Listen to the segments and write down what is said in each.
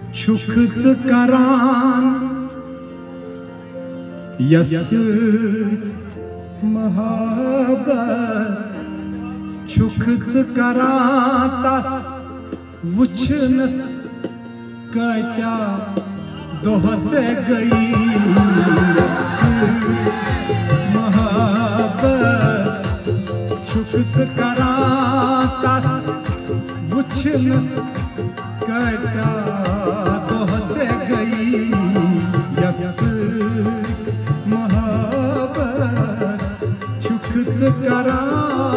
छुखच करान यसत महाबत छुखच करान तस वुछनस कत्या दोहचे गई महाबत छुखच करान तस वुछनस कत्या दोहचे गई यसत महाबत छुखच करान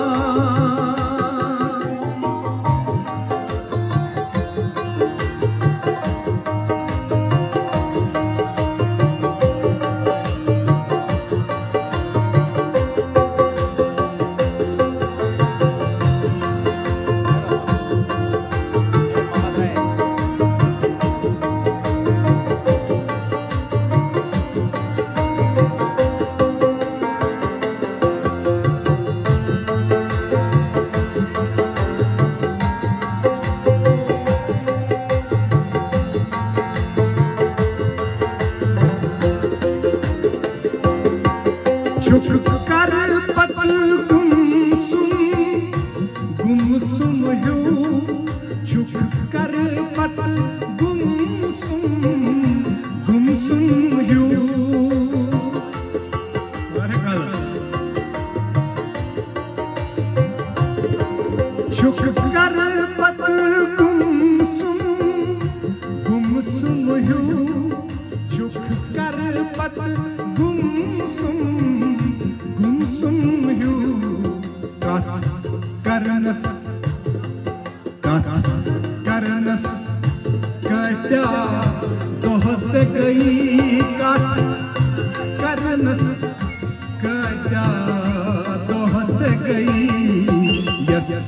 छुक कर पत गुमसुम ह्यू छुक कर पत गुमसुम ह्यू छुक कर पत गुमसुम ह्यू छुक कर पत गुमसुम ह्यू कथ करनस कत्या दोहचे गई कथ करनस कत्या दोहचे गई यसत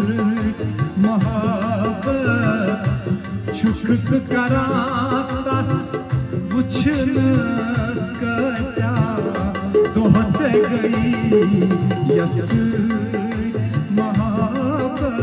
महाबत छुखच करान तस वुछनस कत्या दोहचे गई यसत महाबत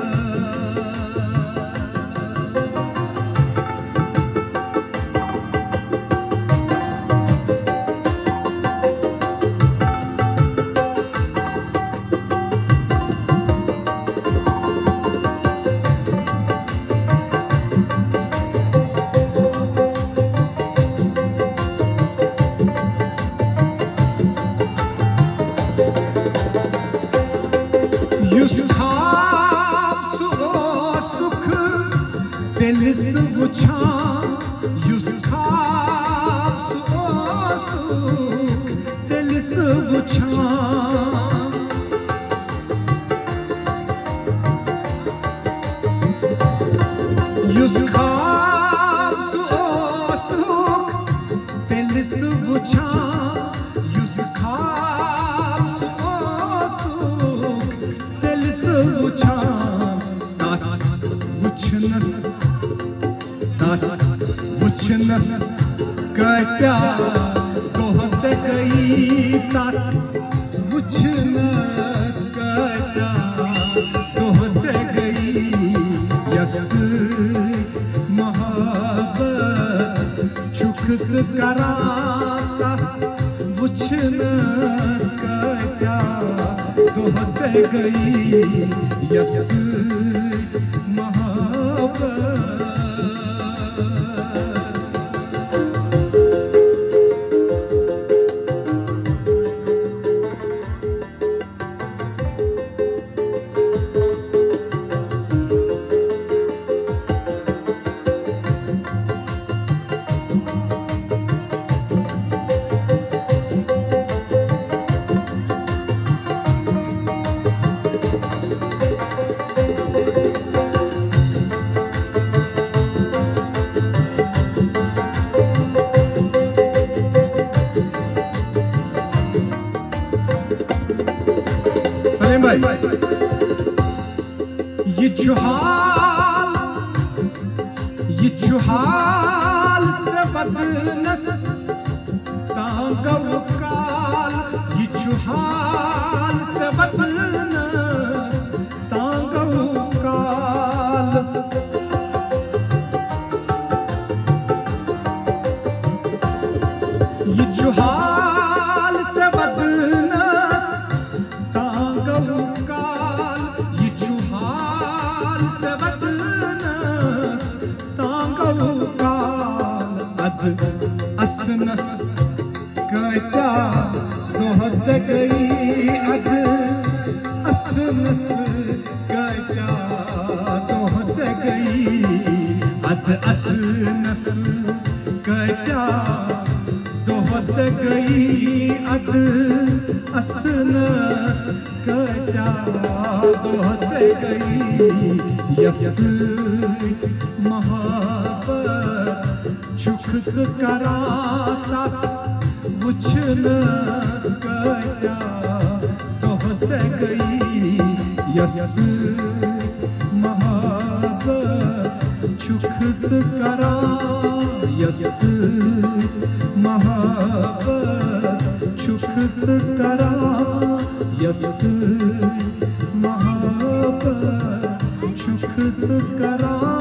युस खाब सुख दिलच वुछान युस खाब सुख दिलच वुछान युस खाब सुख दिलच वुछान युस खाब सुख दिलच वुछान वुछनस कत्या दोहचे गई तथ वुछनस कत्या दोहचे गई यसत महाबत छुखच करान तथ वुछनस कत्या दोहचे गई यसत महाबत ये हाल से बदनस तांगव काल ये हाल से बदनस तांगव काल अद असनस कट्या दोहत गई अद असनस कट्या दोहत गई यस महाबत छुखच करातास वुचनस कट्या दोहत गई यस महाबत छुखच करा यस महाबत छुखच करा यस महाबत छुखच करा